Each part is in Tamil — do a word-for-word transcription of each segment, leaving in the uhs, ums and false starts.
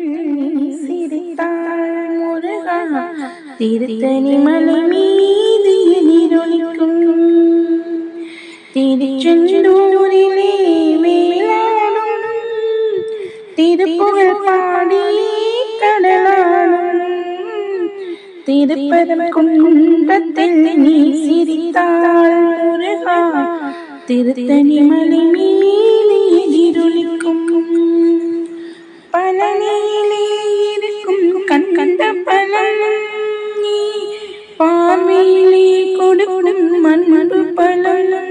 நீ சிரித்தாள் முருகா திருத்தணி மலை மீது எதிரொலிக்கும் திருச்செந்தூரிலே வேளாடும் திருப்புகழ் பாடி கடலாடும் திருப்பதம் குன்றத்தில் நீ சிரித்தாள் முருகா திருத்தணி மலை மீது எதிரொலிக்கும் பழனியிலே இருக்கும் கண் கண்ட பழம் நீ பார்வையிலே கொடுக்கும் மண்பு பழம்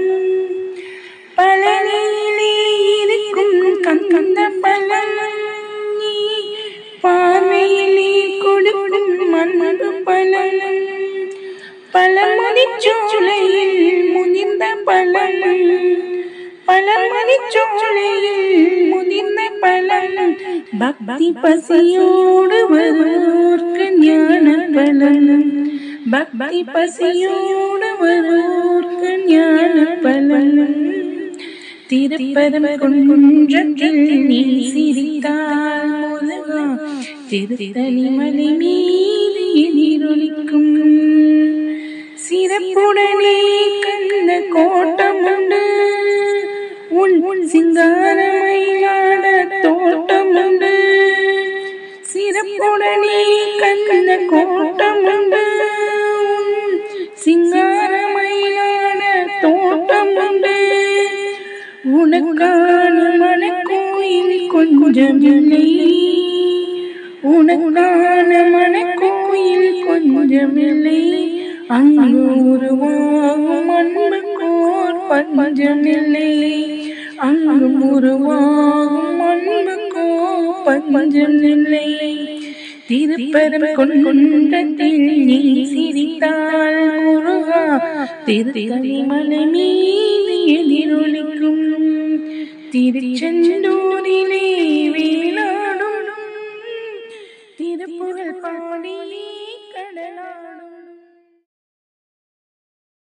பழனியிலே இருக்கும் கண் கண்ட பழம் நீ பார்வையிலே கொடுக்கும் மண்பு பழம் பழமதிச்சோலையில் முதிர்ந்த பழம் பழமதிச்சோலையில் முதிர்ந்த பழம் பக்தி பசியோடு வருவோர்க்கு ஞான பலன் பக்தி பசியோடு வருவோர்க்கு ஞான பலன் திருப்பதம் குன்றத்தில் நீ சிரித்தாள் முருகா திருத்தணி மலை மீது எதிரொலிக்கும் சிறப்புடனே கந்த கோட்டம் உண்டு உன் சிங்காரமயிலாட தோட்டம் உண்டு சிறப்புடனே கந்த கோட்டம் உண்டு உன் சிங்காரமயிலாட தோட்டம் உண்டு உனக்கான மனக்கோயில் கொஞ்சமில்லை உனக்கான மனக்கோயில் கொஞ்சமில்லை அங்கு உருவாகும் அன்புக்கோர் பஞ்சமில்லை அங்கு உருவாகும் அன்புக்கோர் பஞ்சமில்லை திருப்பதம் குன்றத்தில் நீ சிரித்தாள் முருகா திருத்தணி மலை மீது எதிரொலிக்கும் திருச்செந்தூரிலே வேளாடும் திருப்புகழ் பாடி கடலாடும்.